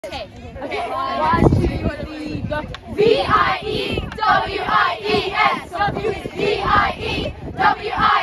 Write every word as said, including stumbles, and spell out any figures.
Okay. Okay. One, two, three, go. V I E W I E S. So V I E W I E S.